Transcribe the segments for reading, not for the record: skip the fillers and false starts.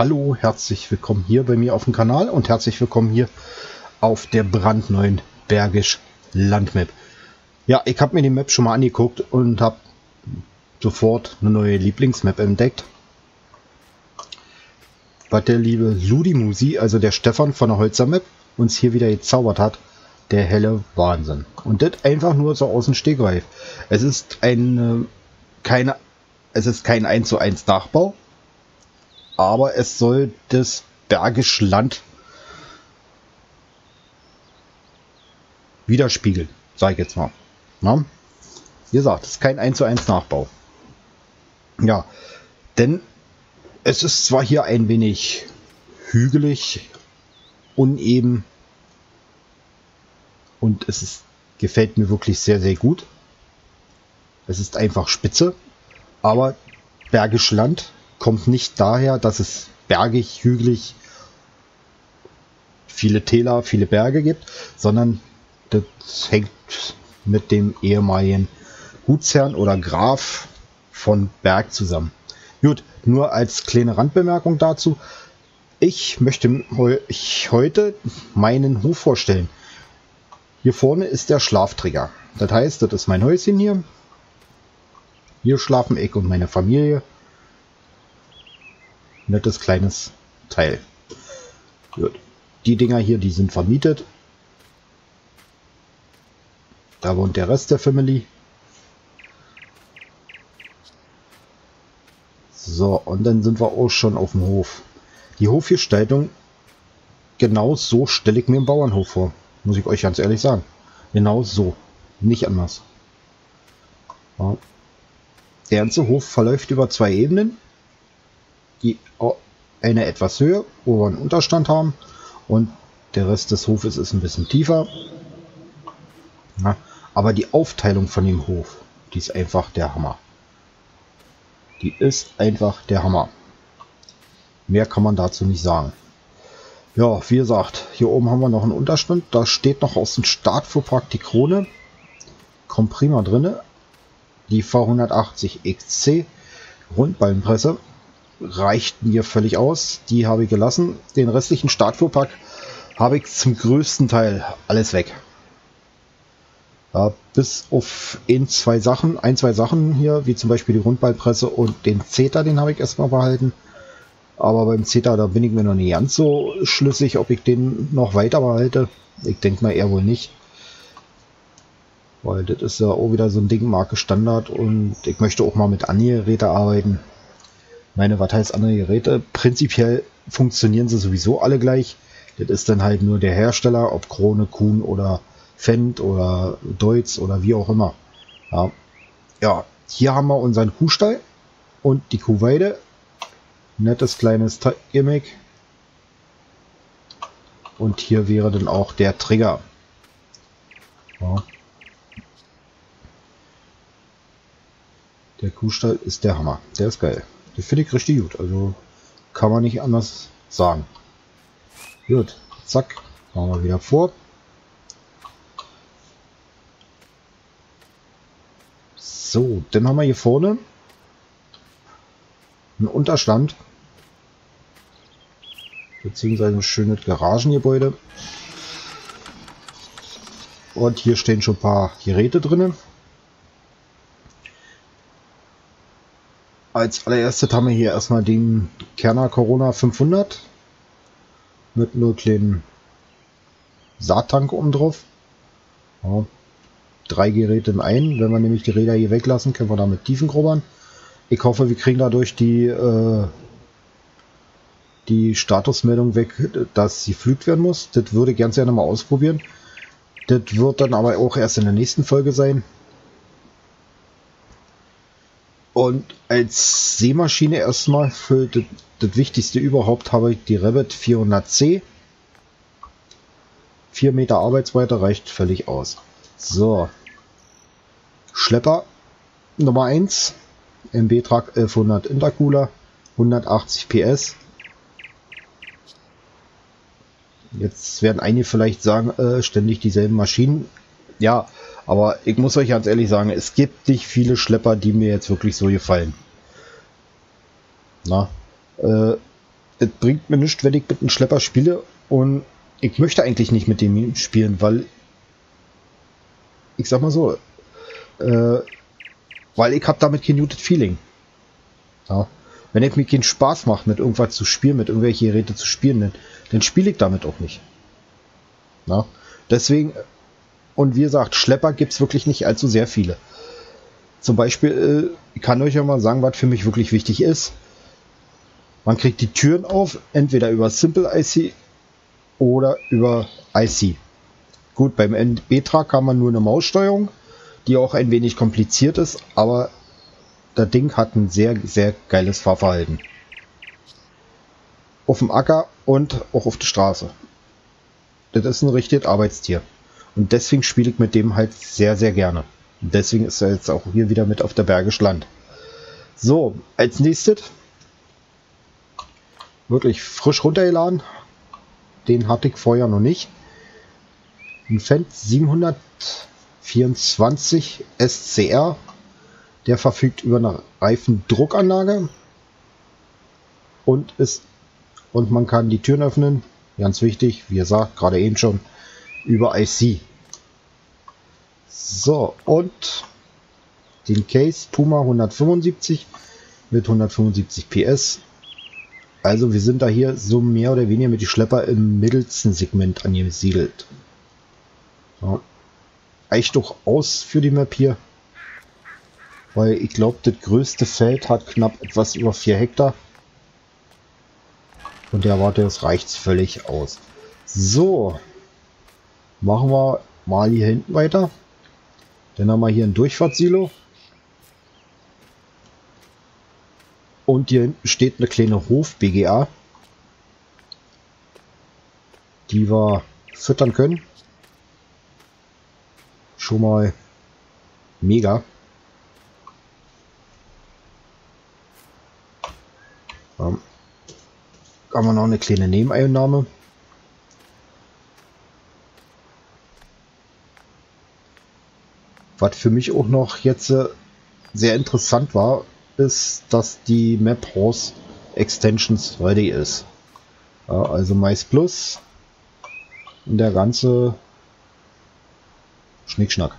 Hallo, herzlich willkommen hier bei mir auf dem Kanal und herzlich willkommen hier auf der brandneuen Bergisch Land Map. Ja, ich habe mir die Map schon mal angeguckt und habe sofort eine neue Lieblingsmap entdeckt. Was der liebe Ludimusi, also der Stefan von der Holzer Map, uns hier wieder gezaubert hat, der helle Wahnsinn. Und das einfach nur so aus dem Stegreif. Es ist kein 1:1 Nachbau. Aber es soll das Bergische Land widerspiegeln, sage ich jetzt mal. Na? Wie gesagt, es ist kein 1:1 Nachbau. Ja, denn es ist zwar hier ein wenig hügelig, uneben und gefällt mir wirklich sehr, sehr gut. Es ist einfach spitze, aber Bergisches Land kommt nicht daher, dass es bergig, hügelig, viele Täler, viele Berge gibt, sondern das hängt mit dem ehemaligen Gutsherrn oder Graf von Berg zusammen. Gut, nur als kleine Randbemerkung dazu. Ich möchte euch heute meinen Hof vorstellen. Hier vorne ist der Schlafträger. Das heißt, das ist mein Häuschen hier. Hier schlafen ich und meine Familie. Nettes kleines Teil. Gut. Die Dinger hier, die sind vermietet. Da wohnt der Rest der Family. So, und dann sind wir auch schon auf dem Hof. Die Hofgestaltung, genau so stelle ich mir einen Bauernhof vor. Muss ich euch ganz ehrlich sagen. Genau so. Nicht anders. Ja. Der ganze Hof verläuft über 2 Ebenen. Die eine etwas höher, wo wir einen Unterstand haben, und der Rest des Hofes ist ein bisschen tiefer. Ja, aber die Aufteilung von dem Hof, die ist einfach der Hammer. Die ist einfach der Hammer. Mehr kann man dazu nicht sagen. Ja, wie gesagt, hier oben haben wir noch einen Unterstand. Da steht noch aus dem Startfuhrpark die Krone. Kommt prima drin. Die V180 XC Rundballenpresse reicht mir völlig aus. Die habe ich gelassen. Den restlichen Startfuhrpark habe ich zum größten Teil alles weg. Ja, bis auf ein, zwei Sachen hier, wie zum Beispiel die Rundballpresse und den Zeta, den habe ich erstmal behalten. Aber beim Zeta, da bin ich mir noch nicht ganz so schlüssig, ob ich den noch weiter behalte. Ich denke mal eher wohl nicht. Weil das ist ja auch wieder so ein Ding, Marke Standard, und ich möchte auch mal mit anderen Geräten arbeiten. Meine, was heißt andere Geräte? Prinzipiell funktionieren sie sowieso alle gleich. Das ist dann halt nur der Hersteller, ob Krone, Kuhn oder Fendt oder Deutz oder wie auch immer. Ja, ja, hier haben wir unseren Kuhstall und die Kuhweide. Nettes kleines Gimmick. Und hier wäre dann auch der Trigger. Ja. Der Kuhstall ist der Hammer. Der ist geil. Das finde ich richtig gut. Also kann man nicht anders sagen. Gut. Zack. Machen wir wieder vor. So, dann haben wir hier vorne einen Unterstand. Beziehungsweise ein schönes Garagengebäude. Und hier stehen schon ein paar Geräte drin. Als allererstes haben wir hier erstmal den Kerner Corona 500 mit nur kleinen Saattank oben drauf. Ja, 3 Geräte in einen. Wenn wir nämlich die Räder hier weglassen, können wir damit tiefengrubbern. Ich hoffe, wir kriegen dadurch die Statusmeldung weg, dass sie pflügt werden muss. Das würde ich ganz gerne mal ausprobieren. Das wird dann aber auch erst in der nächsten Folge sein. Und als Sämaschine erstmal für das Wichtigste überhaupt habe ich die Rabbit 400C. 4 Meter Arbeitsweite reicht völlig aus. So. Schlepper Nummer 1. MB-Truck 1100 Intercooler. 180 PS. Jetzt werden einige vielleicht sagen, ständig dieselben Maschinen. Ja, aber ich muss euch ganz ehrlich sagen, es gibt nicht viele Schlepper, die mir jetzt wirklich so gefallen. Na, es bringt mir nichts, wenn ich mit einem Schlepper spiele, und ich möchte eigentlich nicht mit dem spielen, weil ich sag mal so, weil ich habe damit kein gutes Feeling. Ja. Wenn ich mir keinen Spaß macht, mit irgendwas zu spielen, mit irgendwelchen Geräten zu spielen, dann spiele ich damit auch nicht. Ja. Deswegen, und wie gesagt, Schlepper gibt es wirklich nicht allzu sehr viele. Zum Beispiel, ich kann euch ja mal sagen, was für mich wirklich wichtig ist. Man kriegt die Türen auf, entweder über Simple IC oder über IC. Gut, beim NB-Trag kann man nur eine Maussteuerung, die auch ein wenig kompliziert ist, aber das Ding hat ein sehr, sehr geiles Fahrverhalten. Auf dem Acker und auch auf der Straße. Das ist ein richtiges Arbeitstier. Und deswegen spiele ich mit dem halt sehr, sehr gerne. Und deswegen ist er jetzt auch hier wieder mit auf der Bergisch Land. So, als nächstes wirklich frisch runtergeladen. Den hatte ich vorher noch nicht. Ein Fendt 724 SCR. Der verfügt über eine Reifendruckanlage und man kann die Türen öffnen. Ganz wichtig, wie gesagt, gerade eben schon über IC. So, und den Case Puma 175 mit 175 PS. Also wir sind da hier so mehr oder weniger mit die Schlepper im mittelsten Segment angesiedelt. Ja. Reicht doch aus für die Map hier. Weil ich glaube, das größte Feld hat knapp etwas über 4 Hektar. Und der Warte, das reicht völlig aus. So. Machen wir mal hier hinten weiter. Dann haben wir hier ein Durchfahrtssilo. Und hier hinten steht eine kleine Hof-BGA, die wir füttern können. Schon mal mega. Haben wir noch eine kleine Nebeneinnahme. Was für mich auch noch jetzt sehr interessant war, ist, dass die Map Horse Extensions ready ist. Ja, also Mais Plus und der ganze Schnickschnack.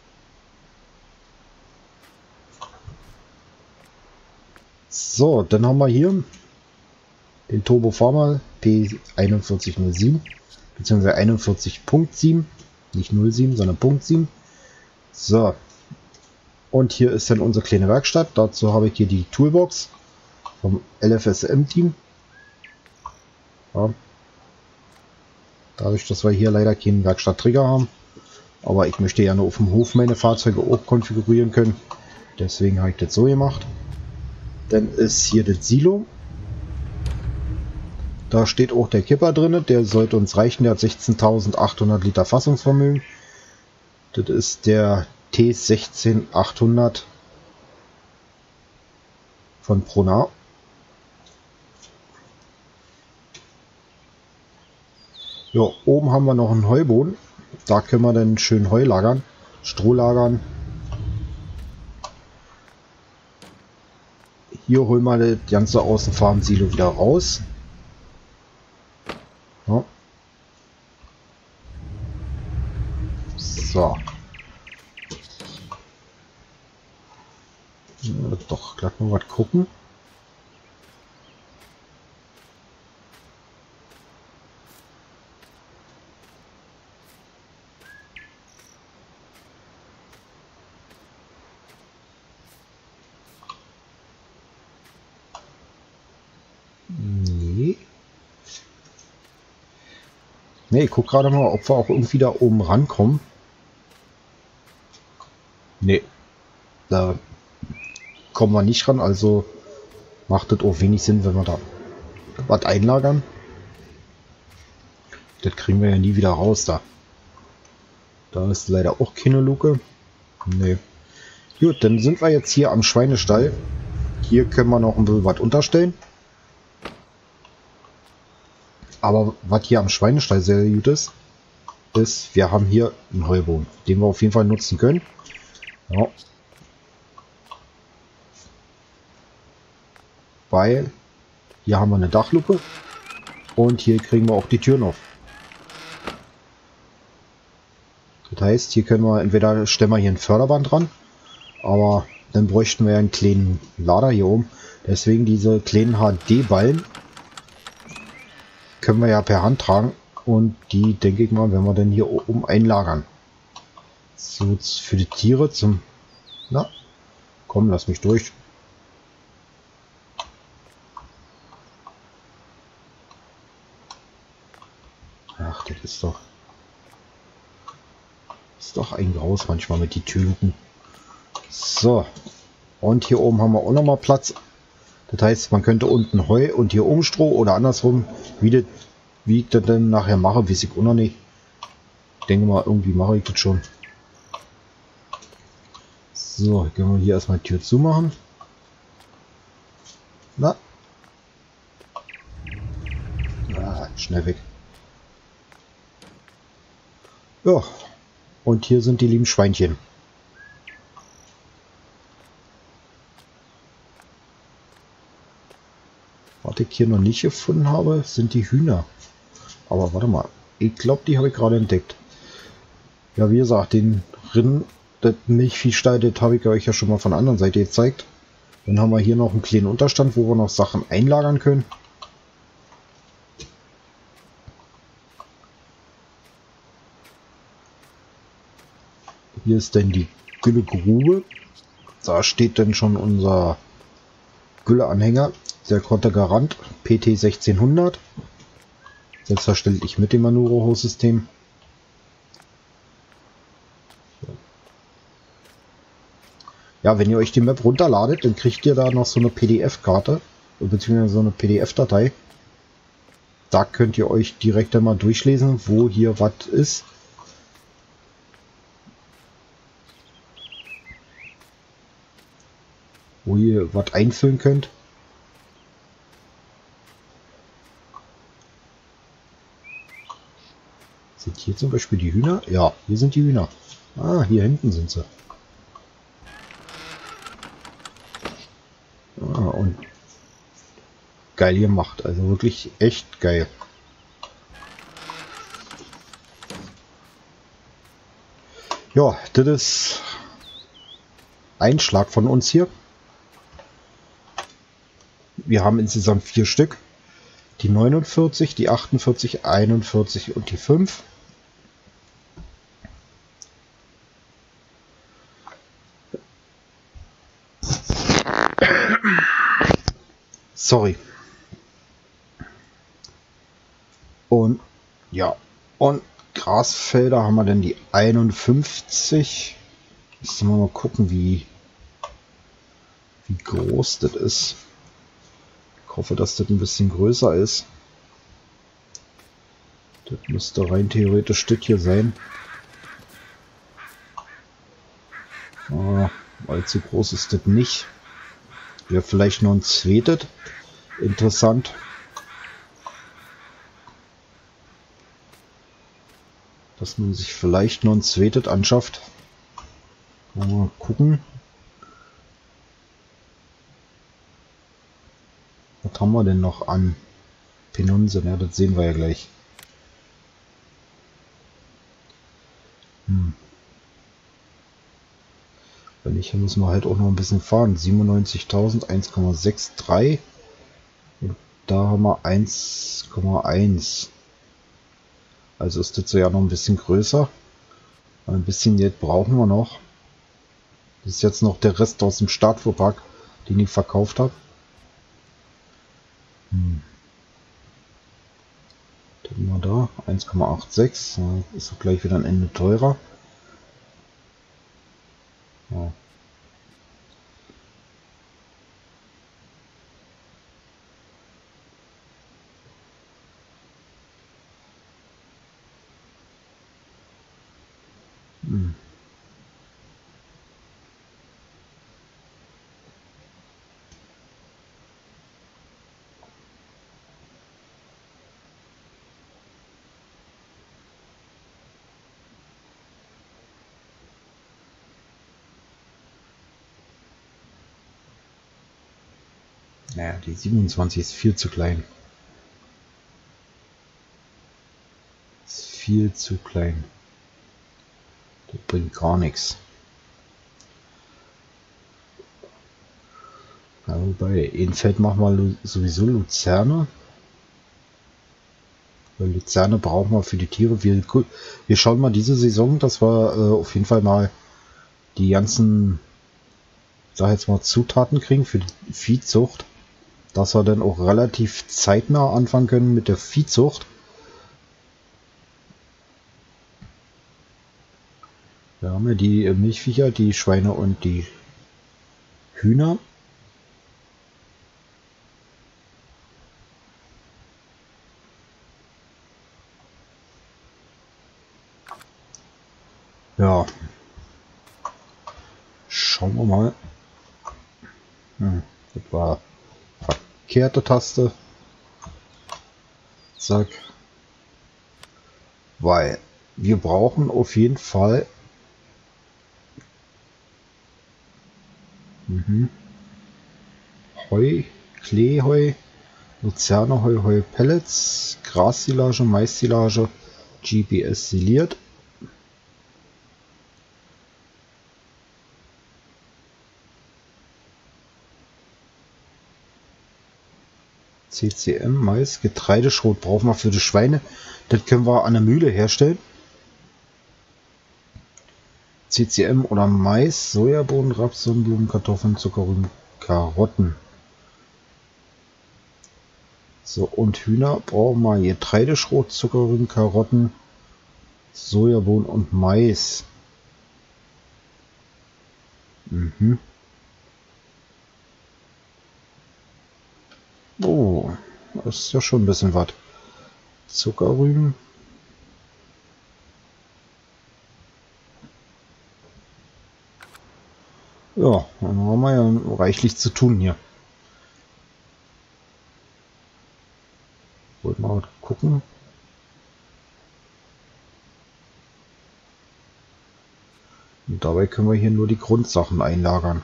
So, dann haben wir hier den Turbo Farmer P4107 bzw. 41.7, nicht 07, sondern Punkt 7. So, und hier ist dann unsere kleine Werkstatt. Dazu habe ich hier die Toolbox vom LFSM-Team. Ja. Dadurch, dass wir hier leider keinen Werkstatt-Trigger haben, aber ich möchte ja nur auf dem Hof meine Fahrzeuge auch konfigurieren können. Deswegen habe ich das so gemacht. Dann ist hier das Silo. Da steht auch der Kipper drin, der sollte uns reichen, der hat 16.800 Liter Fassungsvermögen. Das ist der T16800 von Pronar. Ja, oben haben wir noch einen Heuboden. Da können wir dann schön Heu lagern, Stroh lagern. Hier holen wir das ganze Außenfarm-Silo wieder raus. Ja. So. Doch gleich mal was gucken. Nee, ich guck gerade mal, ob wir auch irgendwie da oben rankommen. Nee, da kommen wir nicht ran, also macht das auch wenig Sinn, wenn wir da was einlagern. Das kriegen wir ja nie wieder raus da. Da ist leider auch keine Luke. Nee. Gut, dann sind wir jetzt hier am Schweinestall. Hier können wir noch ein bisschen was unterstellen. Aber was hier am Schweinestall sehr gut ist, wir haben hier einen Heuboden, den wir auf jeden Fall nutzen können. Ja. Weil Hier haben wir eine Dachluke. Und hier kriegen wir auch die Türen auf. Das heißt, hier können wir entweder stellen wir hier ein Förderband dran, aber dann bräuchten wir einen kleinen Lader hier oben. Deswegen diese kleinen HD-Ballen können wir ja per Hand tragen und die, denke ich mal, werden wir dann hier oben einlagern. So, für die Tiere zum... Na, komm, lass mich durch. Ach, das ist doch... Ist doch ein Graus manchmal mit die Türluken. So. Und hier oben haben wir auch noch mal Platz. Das heißt, man könnte unten Heu und hier oben Stroh oder andersrum. Wie ich das denn nachher mache, weiß ich auch noch nicht. Ich denke mal, irgendwie mache ich das schon. So, können wir hier erstmal die Tür zumachen. Na. Ah, schnell weg. Ja. Und hier sind die lieben Schweinchen. Was ich hier noch nicht gefunden habe, sind die Hühner. Aber warte mal. Ich glaube, die habe ich gerade entdeckt. Ja, wie gesagt, den Rind, das Milchviehstall, das habe ich euch ja schon mal von der anderen Seite gezeigt. Dann haben wir hier noch einen kleinen Unterstand, wo wir noch Sachen einlagern können. Hier ist dann die Güllegrube. Da steht dann schon unser Gülleanhänger, der Kontergarant PT 1600. Selbstverständlich mit dem Manuro-Host-System. Ja, wenn ihr euch die Map runterladet, dann kriegt ihr da noch so eine PDF-Karte, beziehungsweise so eine PDF-Datei. Da könnt ihr euch direkt einmal durchlesen, wo hier was ist. Wo ihr was einfüllen könnt. Sind hier zum Beispiel die Hühner? Ja, hier sind die Hühner. Ah, hier hinten sind sie. Ah, und geil gemacht. Also wirklich echt geil. Ja, das ist ein Schlag von uns hier. Wir haben insgesamt 4 Stück. Die 49, die 48, 41 und die 5. Sorry. Und ja, und Grasfelder haben wir dann die 51. Müssen wir mal gucken, wie groß das ist. Ich hoffe, dass das ein bisschen größer ist. Das müsste rein theoretisch das hier sein. Allzu groß ist das nicht. Wäre vielleicht noch ein zweites. Interessant. Dass man sich vielleicht noch ein zweites anschafft. Mal gucken. Was haben wir denn noch an Penunsen? Ja, das sehen wir ja gleich. Wenn nicht, müssen wir halt auch noch ein bisschen fahren. 97.000, 1,63. Und da haben wir 1,1. Also ist das ja noch ein bisschen größer. Ein bisschen Geld brauchen wir noch. Das ist jetzt noch der Rest aus dem Startfuhrpark, den ich verkauft habe. Dann mal da 1,86. Ist doch gleich wieder ein Ende teurer. Ja. Naja, die 27 ist viel zu klein. Ist viel zu klein. Das bringt gar nichts. Ja, wobei, in Feld machen wir sowieso Luzerne. Weil Luzerne brauchen wir für die Tiere. Wir schauen mal diese Saison, dass wir auf jeden Fall mal die ganzen, sag jetzt mal, Zutaten kriegen für die Viehzucht. Dass wir dann auch relativ zeitnah anfangen können mit der Viehzucht. Wir haben ja die Milchviecher, die Schweine und die Hühner. Ja. Schauen wir mal. Das war verkehrte Taste. Zack. Weil wir brauchen auf jeden Fall Heu, Kleeheu, Luzerneheu, Heupellets, Grassilage, Maissilage, GPS siliert. CCM, Mais, Getreideschrot brauchen wir für die Schweine. Das können wir an der Mühle herstellen. CCM oder Mais, Sojabohnen, Raps, Sonnenblumen, Kartoffeln, Zuckerrüben, Karotten. So, und Hühner brauchen wir Getreideschrot, Zuckerrüben, Karotten, Sojabohnen und Mais. Oh, das ist ja schon ein bisschen was. Zuckerrüben. Ja, dann haben wir ja reichlich zu tun hier. Wollen wir mal gucken. Und dabei können wir hier nur die Grundsachen einlagern.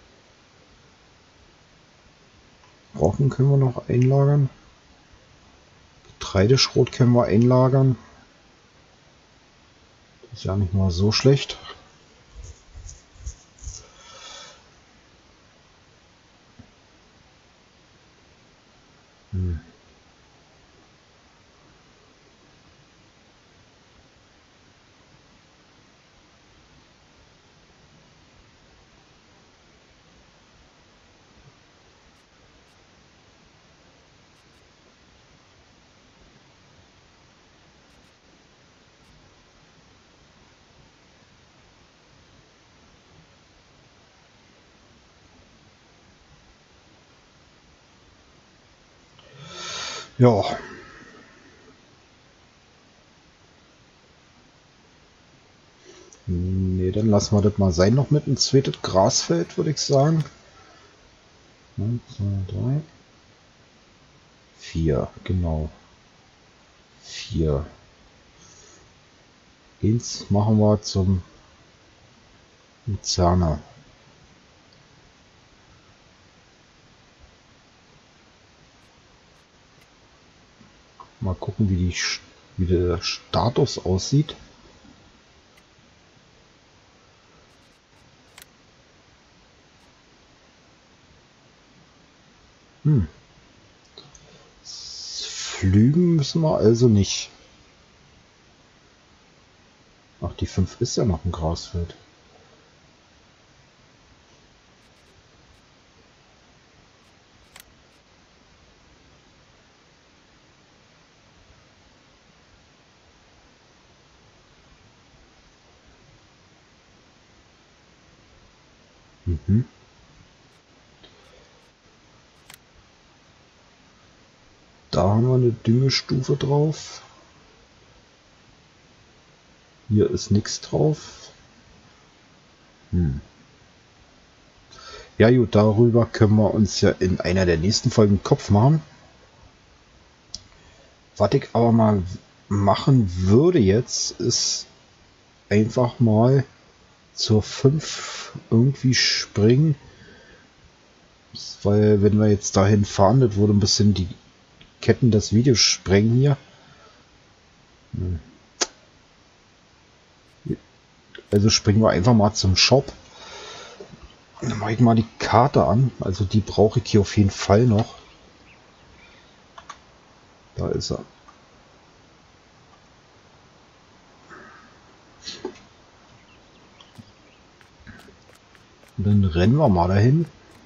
Brocken können wir noch einlagern. Getreideschrot können wir einlagern. Das ist ja nicht mal so schlecht. Ja. Ne, dann lassen wir das mal sein noch mit einem zweiten Grasfeld, würde ich sagen. 1, 2, 3, 4, genau. 4. Eins machen wir zum Luzerner. Mal gucken, wie der Status aussieht. Flügen müssen wir also nicht. Ach, die 5 ist ja noch ein Grasfeld. Da haben wir eine Düngestufe drauf. Hier ist nichts drauf. Ja gut, darüber können wir uns ja in einer der nächsten Folgen Kopf machen. Was ich aber mal machen würde jetzt, ist einfach mal zur 5 irgendwie springen. Weil wenn wir jetzt dahin fahren, das würde ein bisschen die Ketten des Videos sprengen hier. Also springen wir einfach mal zum Shop. Dann mache ich mal die Karte an. Also die brauche ich hier auf jeden Fall noch. Da ist er. Und dann rennen wir mal dahin.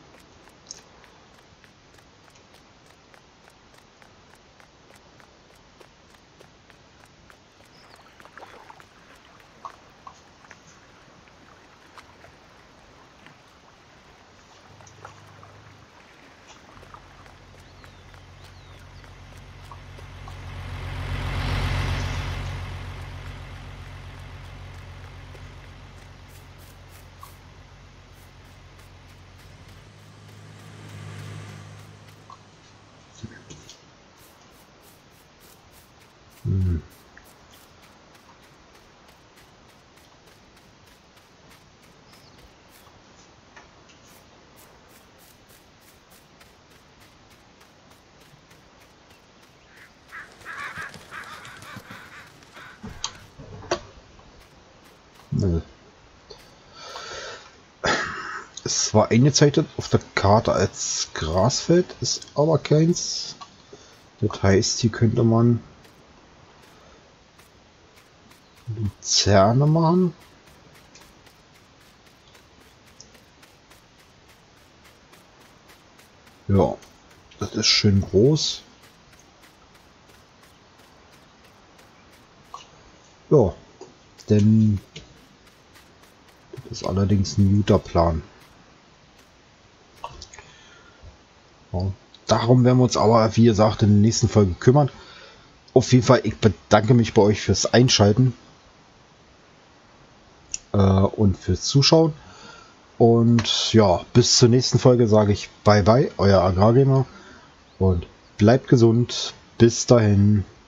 Es war eingezeichnet auf der Karte als Grasfeld, ist aber keins. Das heißt, hier könnte man Luzerne machen. Ja, das ist schön groß. Ja, denn das ist allerdings ein guter Plan. Ja, darum werden wir uns aber, wie gesagt, in der nächsten Folge kümmern. Auf jeden Fall, ich bedanke mich bei euch fürs Einschalten und fürs Zuschauen. Und ja, bis zur nächsten Folge sage ich Bye Bye, euer Agrargamer. Und bleibt gesund. Bis dahin.